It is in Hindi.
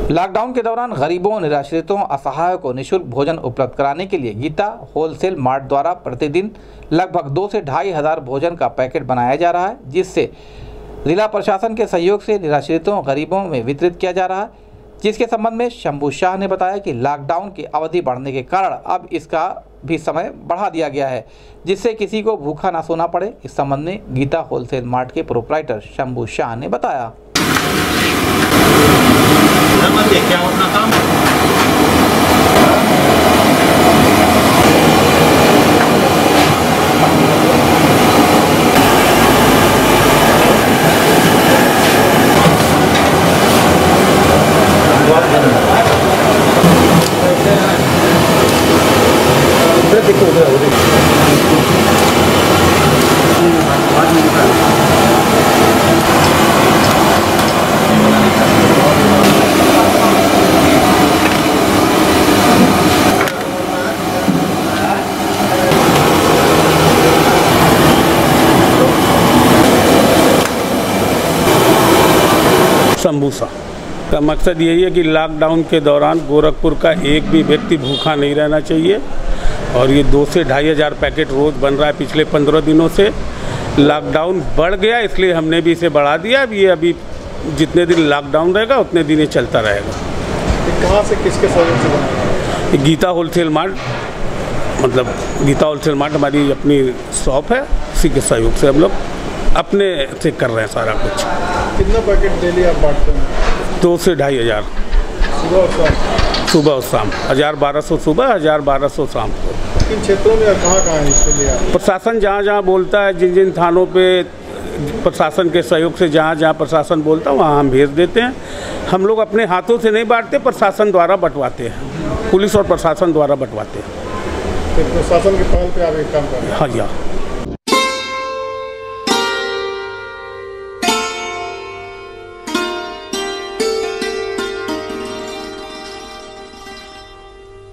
लॉकडाउन के दौरान गरीबों, निराश्रितों, असहायों को निःशुल्क भोजन उपलब्ध कराने के लिए गीता होलसेल मार्ट द्वारा प्रतिदिन लगभग 2 से 2.5 हज़ार भोजन का पैकेट बनाया जा रहा है, जिससे जिला प्रशासन के सहयोग से निराश्रितों, गरीबों में वितरित किया जा रहा है। जिसके संबंध में शंभू शाह ने बताया कि लॉकडाउन की अवधि बढ़ने के कारण अब इसका भी समय बढ़ा दिया गया है, जिससे किसी को भूखा ना सोना पड़े। इस संबंध में गीता होलसेल मार्ट के प्रोप्राइटर शंभू शाह ने बताया। क्या अपना काम शंभू शाह का मकसद यही है कि लॉकडाउन के दौरान गोरखपुर का एक भी व्यक्ति भूखा नहीं रहना चाहिए। और ये 2 से 2.5 हज़ार पैकेट रोज़ बन रहा है। पिछले 15 दिनों से लॉकडाउन बढ़ गया, इसलिए हमने भी इसे बढ़ा दिया। अब ये अभी जितने दिन लॉकडाउन रहेगा उतने दिन ये चलता रहेगा। कहाँ से, किसके सहयोग से बना? गीता होलसेल मार्ट, मतलब गीता होलसेल मार्ट हमारी अपनी शॉप है, उसी के सहयोग से हम लोग अपने से कर रहे हैं सारा कुछ। कितना पैकेट डेली आप बांटते हैं? 2 से 2.5 हज़ार सुबह और शाम? सुबह और शाम 1000-1200 सुबह, 1000-1200 शाम को। किन क्षेत्रों में कहाँ है इसके लिए? प्रशासन जहाँ जहाँ बोलता है, जिन जिन थानों पे प्रशासन के सहयोग से जहाँ जहाँ प्रशासन बोलता है वहाँ हम भेज देते हैं। हम लोग अपने हाथों से नहीं बांटते, प्रशासन द्वारा बंटवाते हैं। पुलिस और प्रशासन द्वारा बंटवाते हैं। प्रशासन के पहल पे आप एक काम कर रहे हैं? हाँ जी हाँ।